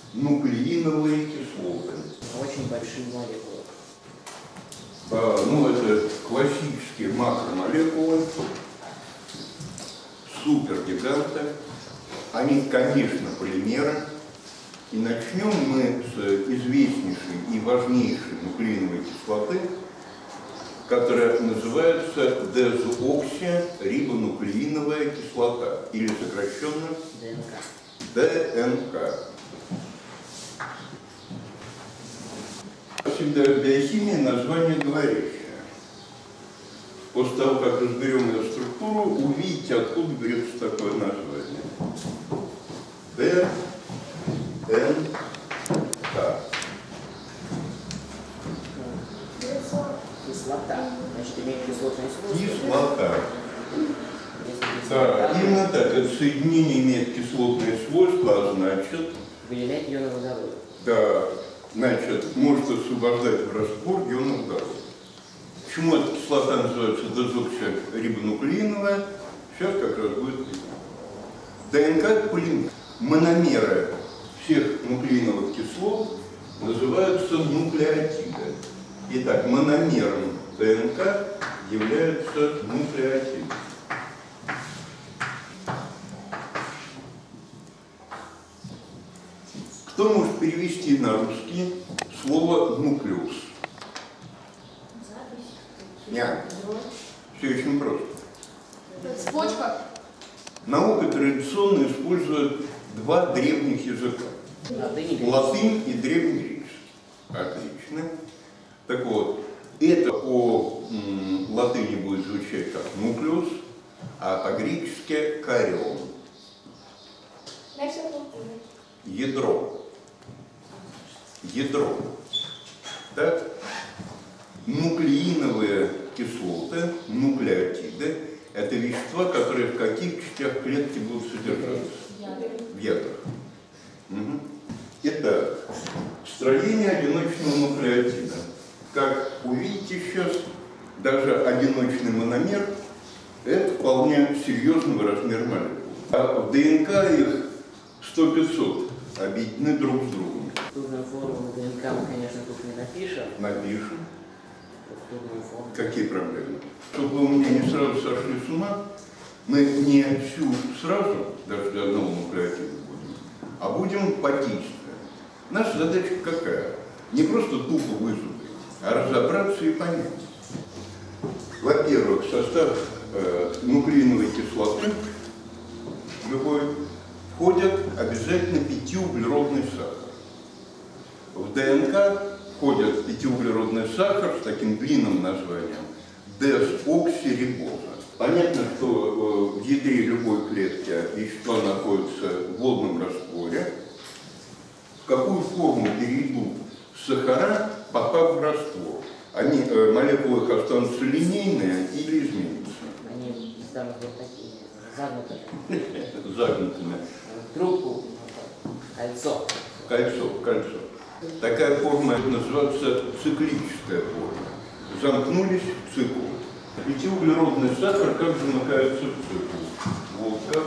нуклеиновые кислоты. Очень большие молекулы. Ну, это классические макромолекулы, супергиганты. Они, конечно, полимеры. И начнем мы с известнейшей и важнейшей нуклеиновой кислоты, которая называется дезоксирибонуклеиновая кислота, или сокращенно ДНК. Всегда в биохимии название говорящее. После того, как разберем ее структуру, увидите, откуда берется такое название. ДНК. Кислота. Значит, имеет кислотные свойства. Кислота. Да, именно так. Это соединение имеет кислотные свойства, а значит... Выделяет ионы водорода. Да, значит, может освобождать в раствор ионы водорода. Почему эта кислота называется дезоксирибонуклеиновая, сейчас как раз будет видно. ДНК – это полимер. Мономеры всех нуклеиновых кислот называются нуклеотиды. Итак, мономером ДНК является нуклеотид. Кто может перевести на русский слово нуклеус? Нет. Все очень просто. Цепочка. Наука традиционно использует два древних языка. Латынь и древнегреческий. Отлично. Так вот, это по латыни будет звучать как нуклеус, а по-гречески карион. Ядро. Ядро. Так? Нуклеиновые кислоты, нуклеотиды – это вещества, которые в каких частях клетки будут содержаться? В ядрах. Угу. Итак, строение одиночного нуклеотида. Как увидите сейчас, даже одиночный мономер – это вполне серьезного размера молекул. А в ДНК их 100-500 объединены друг с другом. Структурную форму ДНК мы, конечно, тут не напишем. Напишем. Структурную форму. Какие проблемы? Чтобы вы у меня не сразу сошли с ума, мы не всю сразу, даже для одного нуклеотида будем, а будем по действию. Наша задача какая? Не просто тупо вызубрить, а разобраться и понять. Во-первых, в состав нуклеиновой кислоты любой входят обязательно 5-углеродный сахар. В ДНК входит 5-углеродный сахар с таким длинным названием дезоксирибоза. Понятно, что в ядре любой клетки вещества находятся в водном растворе. В какую форму перейдут сахара, попав в раствор? Они, молекулы их останутся линейные или изменятся? Они станут вот такие, загнутые. Загнутыми. Трубку, кольцо. Кольцо. Такая форма называется циклическая форма. Замкнулись в цикл. 5-углеродный сахар как замыкается в цикл? Вот так.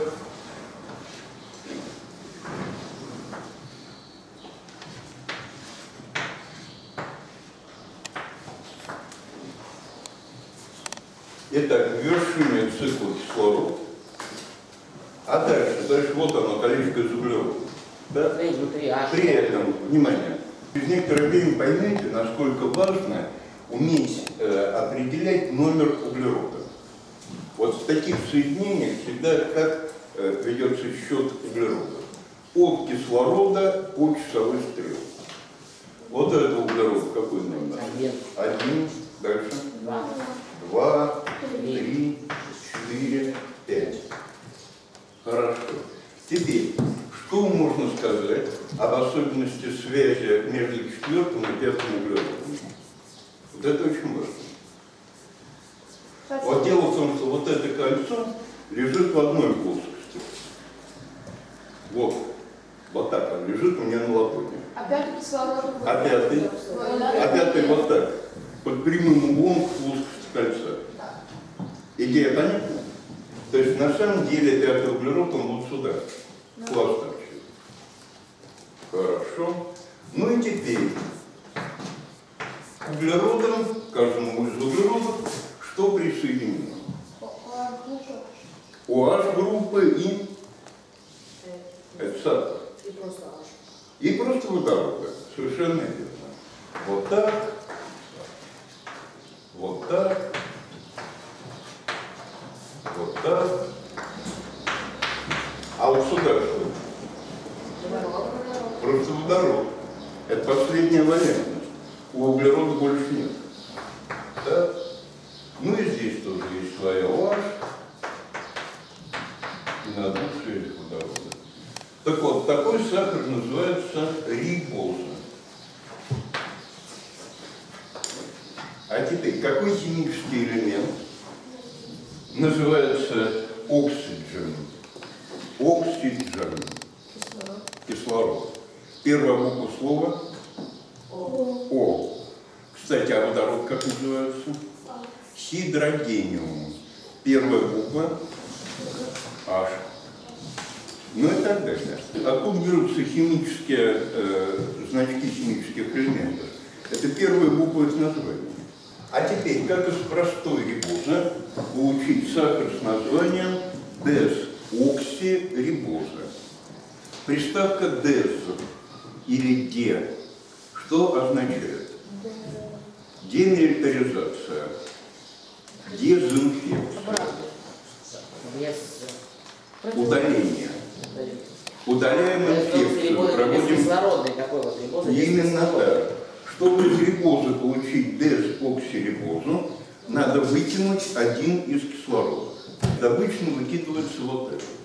Итак, в вершине цикла кислород. А дальше вот оно, колечко из углеродов. Да? При этом, внимание, через некоторое время поймете, насколько важно уметь определять номер углерода. Вот в таких соединениях всегда как ведется счет углеродов. От кислорода по часовой стрелке. Вот это углерод какой номер? 1. Дальше. 2, 3, 4, 5. Хорошо. Теперь, что можно сказать об особенности связи между 4-м и 5-м углеродом? Вот это очень важно. Вот дело в том, что вот это кольцо лежит в одной плоскости. Вот так оно лежит у меня на ладони. А пятый кислород? А пятый вот так, под прямым углом к плоскости кольца. Идея понятна? То есть на самом деле 5-й углерод, он вот сюда, класс торчит. Хорошо. Ну и теперь к углеродам, к каждому из углеродов, что присоединено? OH группы и это сахар. И просто водорода. Совершенно верно. Вот так. Вот так. Вот так. А вот сюда что? Просто водород. Это последняя валентность. У углерода больше нет. Так. Ну и здесь тоже есть своя OH. И на двух средах водорода. Так вот, такой сахар называется рибоза. А теперь, какой химический элемент называется оксиджен? Оксиджен. Кислород. Первая буква слова О. Кстати, а водород как называется? Гидрогениум. Первая буква H. Ну и так далее. Откуда берутся химические значки химических элементов? Это первая буква их названия. А теперь, как из простой рибозы получить сахар с названием дезоксирибоза? Приставка дез или де, что означает? Демилитаризация, дезинфекция, удаление. Удаляем инфекцию, проводим... Именно так. Чтобы из рибозы получить дезоксирибозу, надо выкинуть один из кислородов. Обычно выкидывается вот этот.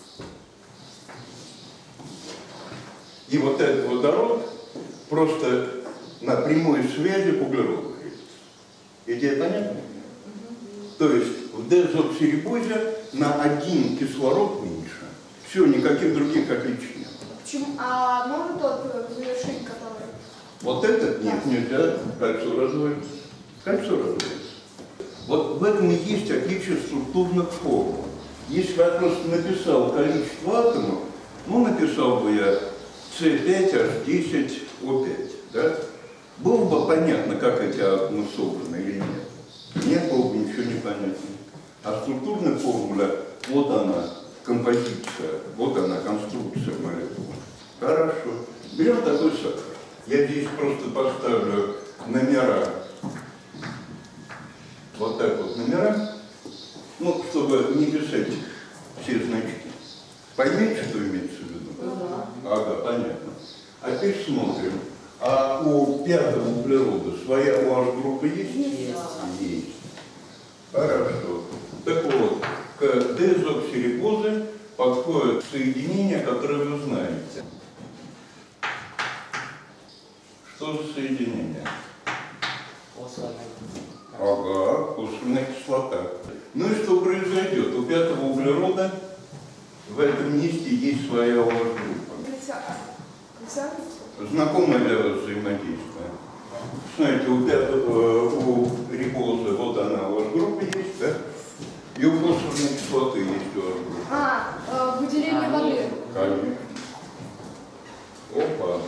И вот этот водород просто на прямой связи к углероду. Идея понятна? То есть в дезоксирибозе на один кислород меньше. Все, никаких других отличий нет. Почему? А можно тот завершить, который? Вот этот? Нет, нельзя. Кольцо разводится. Кольцо разводится. Вот в этом и есть отличие структурных формул. Если бы я просто написал количество атомов, ну, написал бы я C5H10O5, да? Было бы понятно, как эти атомы собраны или нет. Нет, было бы ничего не понятно. А структурная формула, вот она, композиция, вот она, конструкция молекулы. Хорошо. Берем такой сахар. Я здесь просто поставлю номера. Вот так вот номера. Ну, чтобы не писать все значки. Поймете, что имеется в виду? Ага, понятно. А теперь смотрим. А у пятого углерода своя OH-группа есть? Есть. Хорошо. Так вот, к дезоксирибозе подходит соединение, которое вы знаете. Что за соединение? Ага, фосфорная кислота. Ну и что произойдет? У пятого углерода в этом месте есть своя OH-группа. Знакомое для вас взаимодействие. Знаете, у рибозы вот она OH-группа есть, да? И у фосфорной кислоты есть OH-группа. Выделение воды. Конечно. Опа.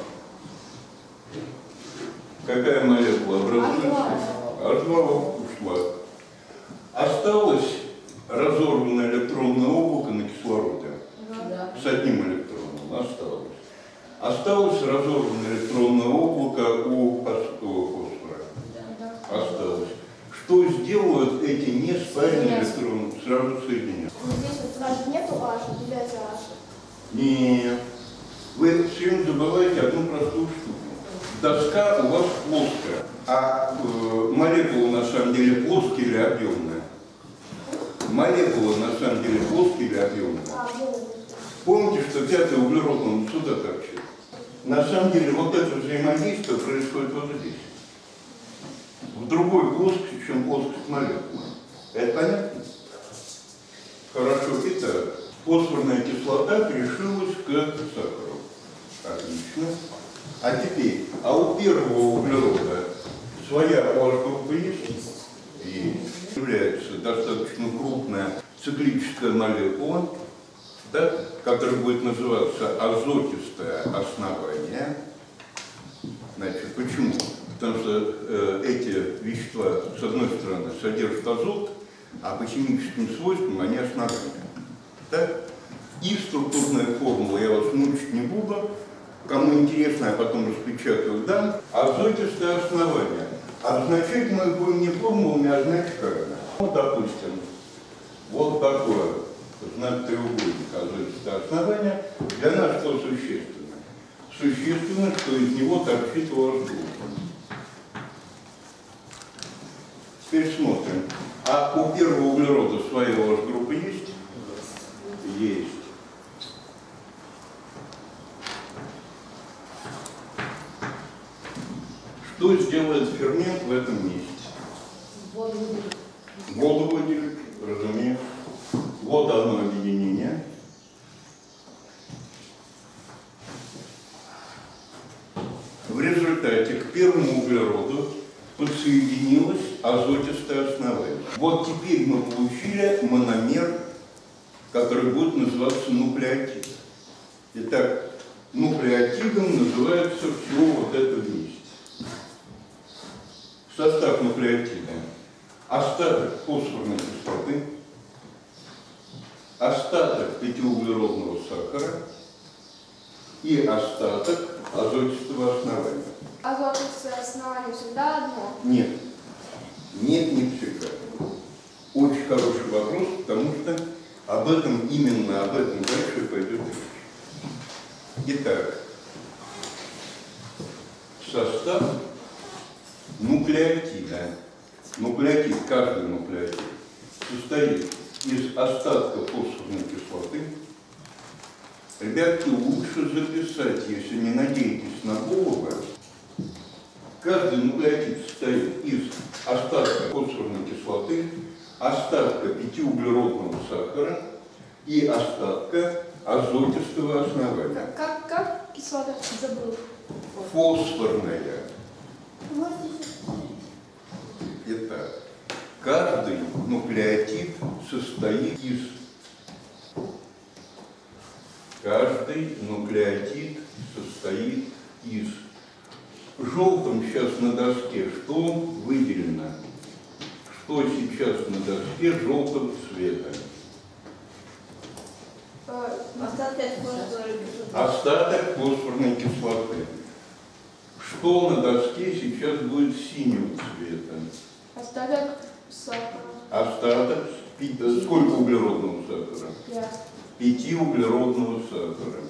Какая молекула образуется? H2 ушла. Осталось разорванное электронное облако на кислороде. Да. С одним электроном осталось. Осталось разорванное электронное облако у фосфора. Да. Осталось. Что сделают эти неспаренные электроны? Сразу соединят. Здесь вот сразу нету H, выделяется H. Нет. Вы все время забываете одну простую штуку. Доска у вас плоская, а молекула на самом деле плоская или объемная? Молекула на самом деле плоская или объемная? Помните, что пятый углерод, он сюда торчит. На самом деле вот это взаимодействие происходит вот здесь. В другой плоскости, чем плоскость молекулы. Это понятно? Хорошо. Итак, фосфорная кислота пришилась к сахару. Отлично. А теперь, а у первого углерода своя OH-группа есть? Есть. Является достаточно крупная циклическая молекула. да, который будет называться азотистое основание. Значит, почему? Потому что эти вещества, с одной стороны, содержат азот, а по химическим свойствам они основания. Так? И структурная формула я вас мучить не буду. Кому интересно, я потом распечатаю, дам. Азотистое основание. Обозначать мы будем не формулами, а значками. Вот, допустим, вот такое знак треугольника азотистое основание. Для нас что существенно? Существенно, что из него торчит OH-группа. Теперь смотрим. А у первого углерода своя OH-группа есть? Есть. Что сделает фермент в этом месте? Воду выделит, разумеется. Вот одно объединение. В результате к первому углероду подсоединилось азотистое основание. Вот теперь мы получили мономер, который будет называться нуклеотид. Итак, нуклеотидом называется всего вот это вместе. Состав нуклеотида: остаток фосфорной кислоты, остаток пятиуглеродного сахара и остаток азотистого основания. Азотистое основание всегда одно? Нет. Нет, не всегда. Очень хороший вопрос, потому что именно об этом дальше пойдет речь. Итак, состав нуклеотида. Нуклеотид, каждый нуклеотид, состоит из остатка фосфорной кислоты. Ребятки, лучше записать, если не надеетесь на голову. Каждый нуклеотид состоит из остатка фосфорной кислоты, остатка пятиуглеродного сахара и остатка азотистого основания. Как кислота забыл? Фосфорная. Итак, каждый нуклеотид состоит из... Желтым сейчас на доске что выделено? Что сейчас на доске желтого цвета? Остаток фосфорной кислоты. Что на доске сейчас будет синего цвета? Остаток сахара. Остаток, сколько углеродного сахара? 5. Пятиуглеродного сахара.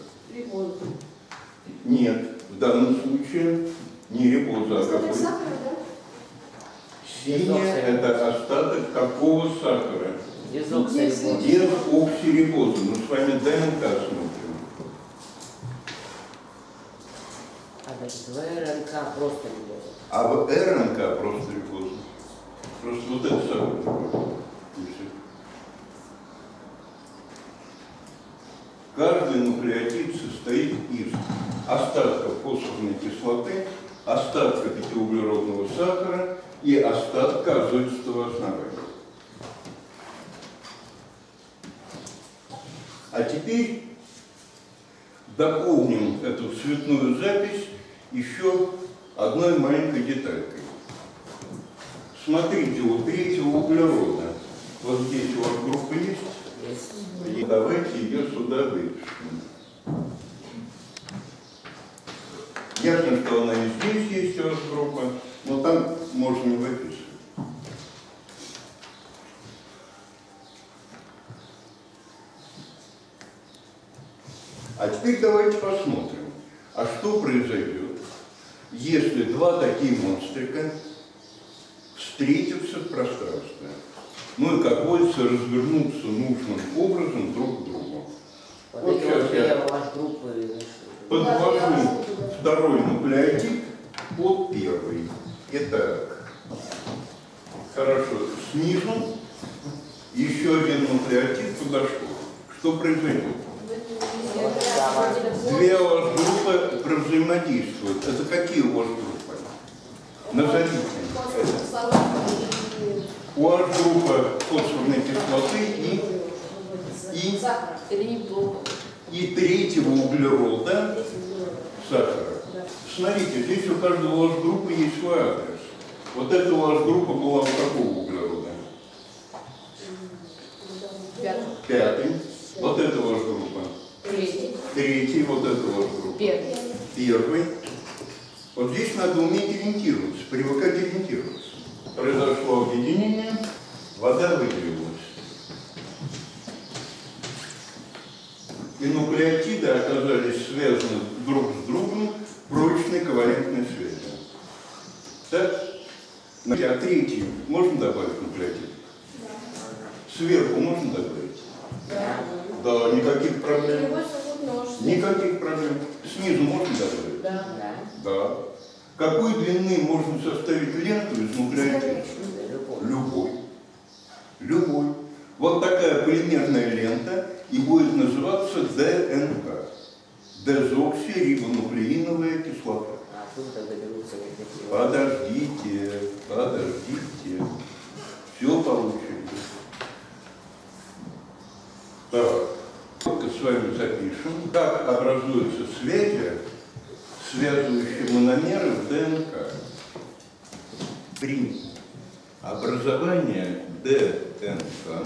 Нет, в данном случае не рибоза, а Остаток какой? сахара, да? Синяя – это остаток какого сахара? Дезоксирибоза. Дезоксирибоза. Мы с вами ДНК смотрим. А значит, в РНК просто рибоза. А в РНК просто рибоза. Просто вот это самое. Каждый нуклеотид состоит из остатка фосфорной кислоты, остатка пятиуглеродного сахара и остатка азотистого основания. А теперь дополним эту цветную запись еще одной маленькой деталькой. Смотрите, у третьего углерода вот здесь у вас группа есть? И давайте ее сюда выпишем. Ясно, что она и здесь есть у вас группа, но там можно не выписывать. А теперь давайте посмотрим, а что произойдет, если два такие монстрика встретятся в пространстве. Ну и, как водится, развернуться нужным образом друг к другу. Вот сейчас я подвожу второй нуклеотид под первый. Итак, хорошо, снизу еще один нуклеотид подошел. Что произойдет? Две OH-группы провзаимодействуют. Это какие OH-группы? Назовите. OH-группа фосфорной кислоты и и, Сахар. и третьего углерода сахара. Смотрите, здесь у каждого OH-группы есть свой адрес. Вот эта OH-группа была у какого углерода? Пятый. Вот эта OH-группа. Третий. Вот эта OH-группа. Первый. Вот здесь надо уметь ориентироваться, привыкать ориентироваться. Произошло объединение, вода выделилась. И нуклеотиды оказались связаны друг с другом прочной ковалентной связью. Так? А третий можно добавить нуклеотид? Сверху можно добавить? Да, никаких проблем. Никаких проблем. Снизу можно добавить? Да. Какой длины можно составить ленту из нуклеотида? Любой. Любой. Вот такая полимерная лента и будет называться ДНК. Дезоксирибонуклеиновая кислота. Подождите. Все получится. Так. Только с вами запишем, как образуются связи, связывающие мономеры в ДНК. При образовании ДНК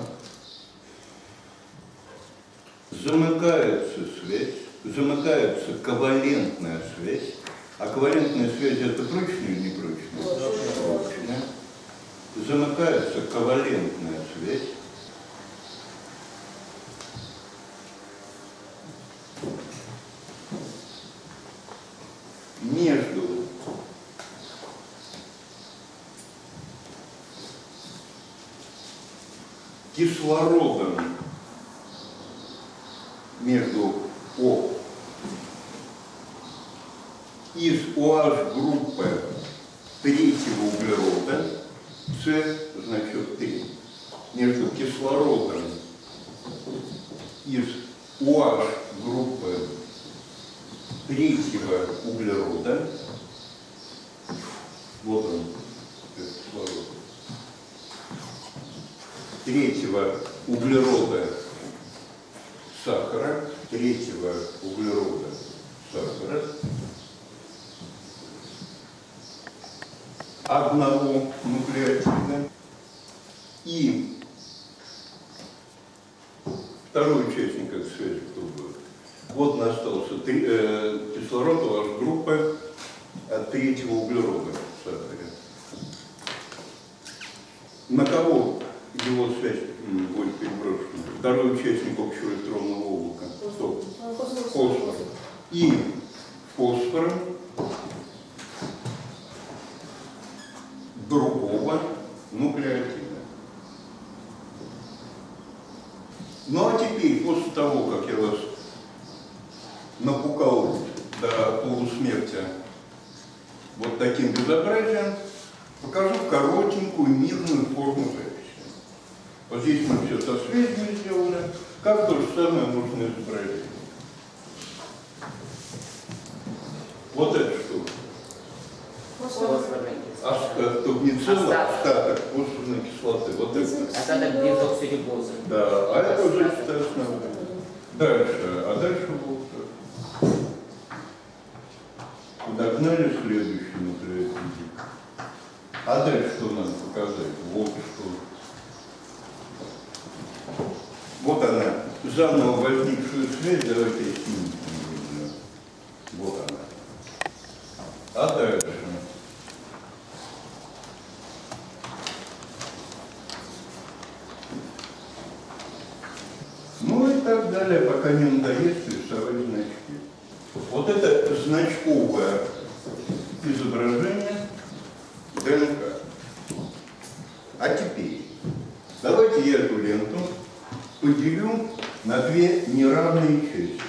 замыкается связь, замыкается ковалентная связь. А ковалентная связь это прочная или непрочная? Прочная. Замыкается ковалентная связь. Между кислородом, между О из OH группы третьего углерода, С значит 3, между кислородом из OH группы третьего углерода, вот он, кислород, третьего углерода сахара, третьего углерода сахара, одного нуклеотида и второй участник этой связи, кто будет. Вот остался кислород, OH группы от третьего углерода в сахаре. На кого его связь будет переброшена? Второй участник общего электронного облака. Кто? Фосфор. И фосфором другого нуклеотида. Ну а теперь, после того, как я вас напугал до полусмерти вот таким безобразием, покажу коротенькую мирную форму записи. Вот здесь мы все со связями сделали. Как то же самое можно изобразить? Вот это что? То не целый остаток фосфорной кислоты. Вот это. Остаток дезоксирибозы. Да, а это уже считаю основное. Дальше. А дальше вот. Подогнали следующий нуклеотид. А дальше что надо показать? Вот что. Вот она, заново возникшую связь, давайте снимем. Вот она. А дальше. Ну и так далее, пока не надоест рисовать значки. Вот это значковое изображение ДНК. А теперь давайте я эту ленту поделю на две неравные части.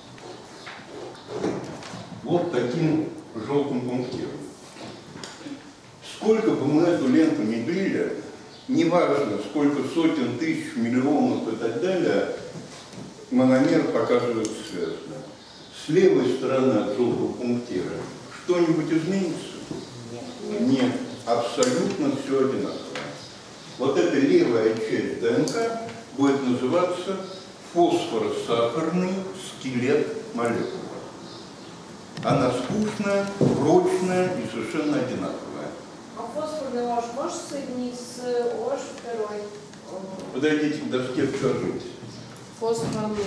Вот таким желтым пунктиром. Сколько бы мы эту ленту не длили, неважно, сколько сотен тысяч, миллионов и так далее, мономер показывается связано. С левой стороны от желтого пунктира что-нибудь изменится? Нет. Абсолютно все одинаково. Вот эта левая часть ДНК будет называться фосфоросахарный скелет молекулы. Она скучная, прочная и совершенно одинаковая. А фосфорный OH можешь соединить с OH2? Подойдите к доске, покажите. Фосфорный.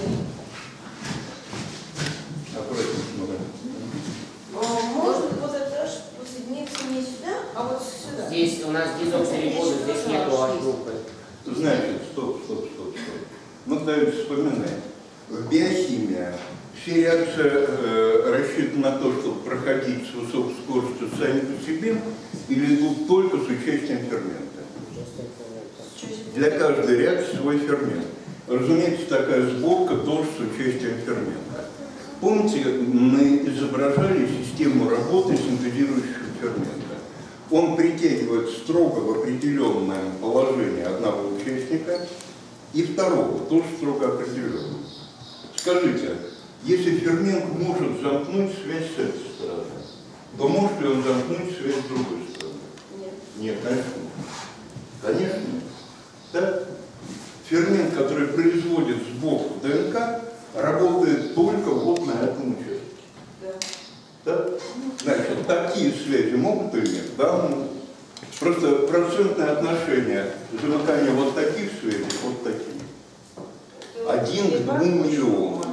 Аккуратнее. Может вот это соединиться не сюда, а вот сюда? Здесь у нас дезоксирибоза, здесь нету H-группы. Значит, стоп. Мы давайте вспоминаем. В биохимии все реакции рассчитаны на то, чтобы проходить с высокой скоростью сами по себе, или идут только с участием фермента. Для каждой реакции свой фермент. Разумеется, такая сборка тоже с участием фермента. Помните, мы изображали систему работы синтезирующего фермента. Он притягивает строго в определенное положение одного участника и второго, тоже строго определенного. Скажите, если фермент может замкнуть связь с этой стороны, то может ли он замкнуть связь с другой стороны? Нет, конечно. Конечно. Да? Фермент, который производит сборку ДНК, работает только вот на этом участке. Да? Значит, такие связи могут или нет? Да, могут. Просто процентное отношение замыкания вот таких связей, вот таких. 1 к 2 миллионам.